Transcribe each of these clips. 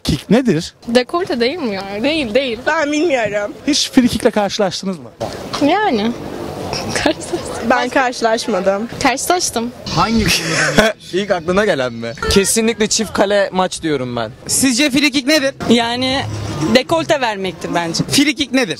kick nedir? Dekolte değil mi ya? Değil. Ben bilmiyorum. Hiç free kick'le karşılaştınız mı? Yani. Karşılaştım. Ben karşılaşmadım. Karşılaştım. İlk aklına gelen mi? Kesinlikle çift kale maç diyorum ben. Sizce free kick nedir? Yani dekolte vermektir bence. Free kick nedir?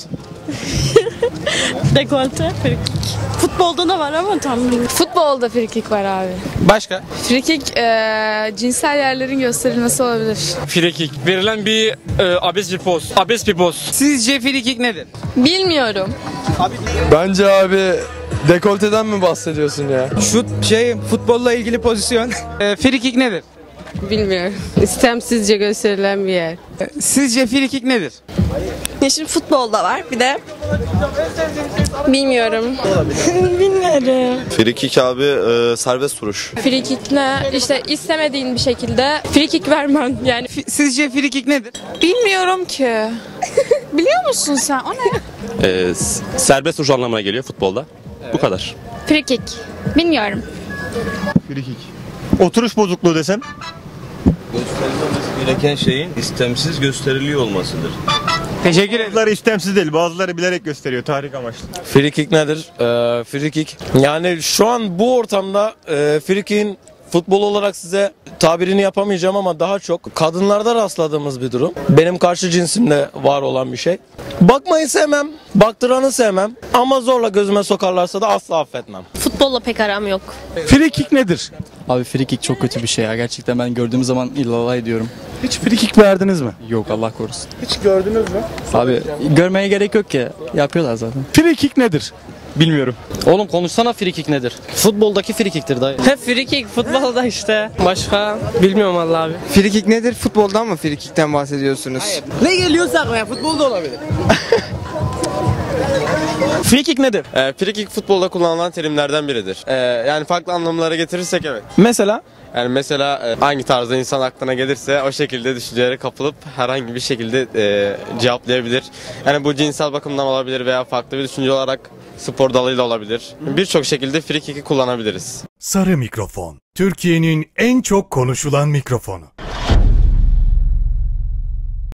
Dekolte, free kick. Futbolda da var ama tam bilmiyorum. Futbolda free kick var abi. Başka? Free kick cinsel yerlerin gösterilmesi olabilir. Free kick. Verilen bir abes bir poz. Abes bir poz. Sizce free kick nedir? Bilmiyorum. Bence abi dekolteden mi bahsediyorsun ya? Şut futbolla ilgili pozisyon. Free kick nedir? Bilmiyorum. İstemsizce gösterilen bir yer. Sizce free kick nedir? Ya şimdi futbolda var. Bir de bilmiyorum. Free kick abi serbest vuruş. Free kick'le işte istemediğin bir şekilde free kick vermen yani. Sizce free kick nedir? Bilmiyorum ki. Biliyor musun sen? O ne? Serbest vuruş anlamına geliyor futbolda. Bu kadar. Free kick. Bilmiyorum. Oturuş bozukluğu desem. Gösterilmemesi gereken şeyin istemsiz gösteriliyor olmasıdır. Teşekkür ederim. Bazıları istemsiz değil, bazıları bilerek gösteriyor tahrik amaçlı. Free kick nedir? Free kick. Yani şu an bu ortamda free kick'in futbol olarak size tabirini yapamayacağım ama daha çok kadınlarda rastladığımız bir durum. Benim karşı cinsimde var olan bir şey. Bakmayı sevmem, baktıranı sevmem ama zorla gözüme sokarlarsa da asla affetmem. Futbolla pek aram yok. Free kick nedir? Abi free kick çok kötü bir şey ya. Gerçekten ben gördüğüm zaman illallah ediyorum. Hiç free kick verdiniz mi? Yok Allah korusun. Hiç gördünüz mü? Abi görmeye gerek yok ki. Yapıyorlar zaten. Free kick nedir? Bilmiyorum. Oğlum konuşsana free kick nedir? Futboldaki free kick'tir dayı. Hep free kick futbolda işte. Başka bilmiyorum vallahi abi. Free kick nedir? Futboldan mı free kick'ten bahsediyorsunuz? Ne geliyorsa aklıma futbolda olabilir. Free kick nedir? Free kick futbolda kullanılan terimlerden biridir. Yani farklı anlamlara getirirsek evet. Mesela? Yani mesela hangi tarzda insan aklına gelirse o şekilde düşüncelere kapılıp herhangi bir şekilde cevaplayabilir. Yani bu cinsel bakımdan olabilir veya farklı bir düşünce olarak spor dalıyla olabilir. Birçok şekilde free kick'i kullanabiliriz. Sarı mikrofon. Türkiye'nin en çok konuşulan mikrofonu.